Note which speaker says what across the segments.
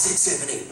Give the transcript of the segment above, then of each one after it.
Speaker 1: 6, 7, 8.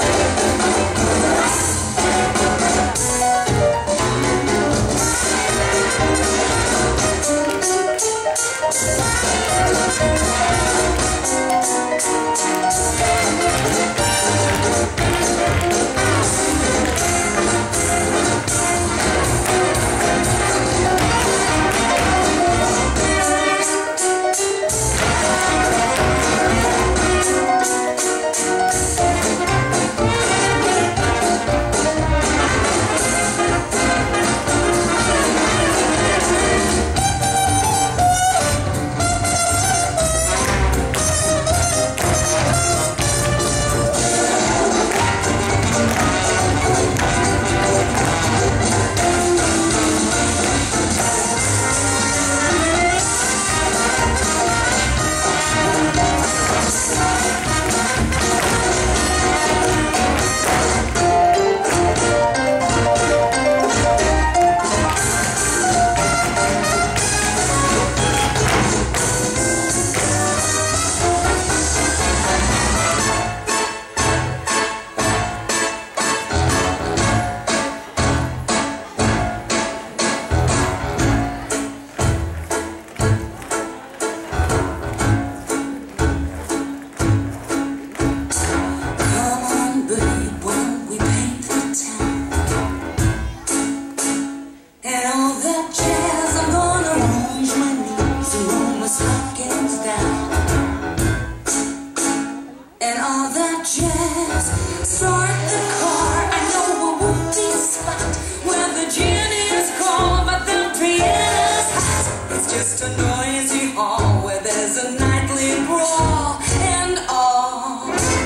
Speaker 1: Just a noisy hall where there's a nightly brawl, and all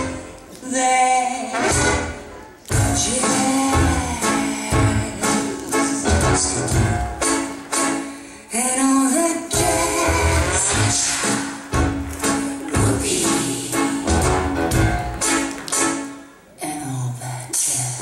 Speaker 1: that jazz, and all that jazz will be, and all that jazz.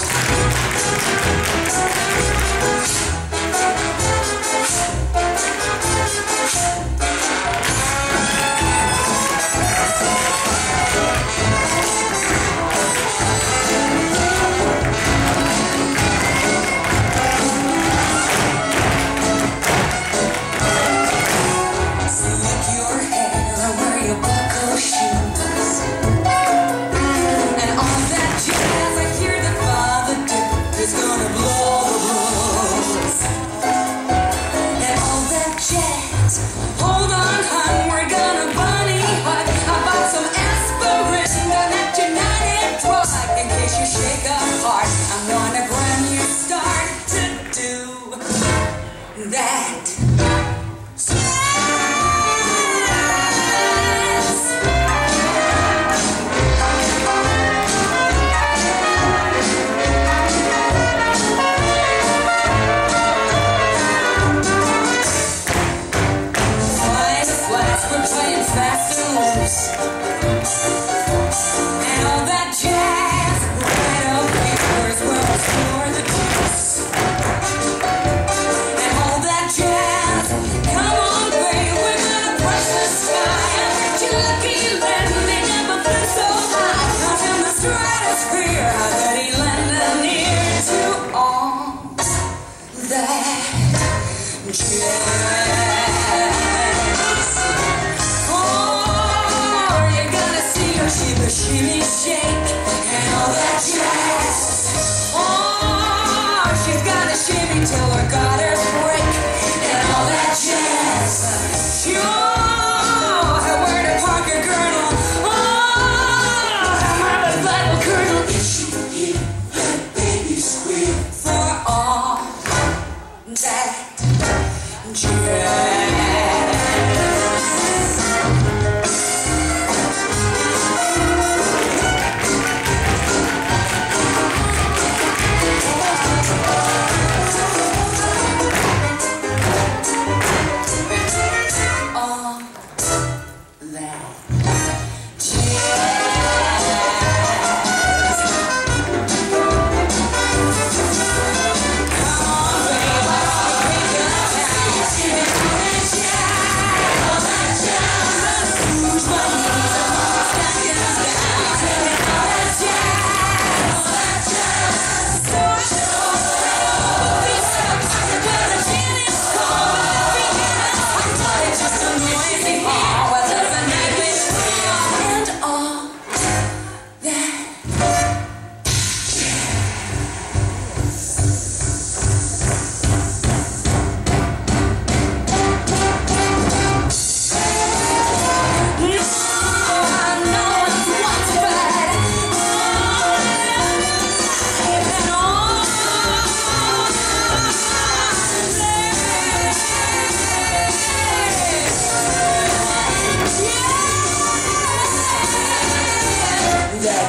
Speaker 1: Hold on, hun, we're gonna bunny hut. I bought some aspirin down at United Drug. In case you shake a heart, I'm gonna grant you start to do that. Fast and loose, and all that jazz right up here is where we store the juice. And all that jazz, come on babe, we're gonna brush the sky. I bet you lucky Latin, they never flew so high. Out in the stratosphere, I bet he landed near to all that jazz. Shiver, shimmy, shake, and all that jazz. Oh, she's got a shimmy till her gutters break, and all that jazz. Sure, where to park her girdle? Oh, my little colonel. If she hear that baby squeal for all that jazz.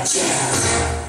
Speaker 1: that jazz.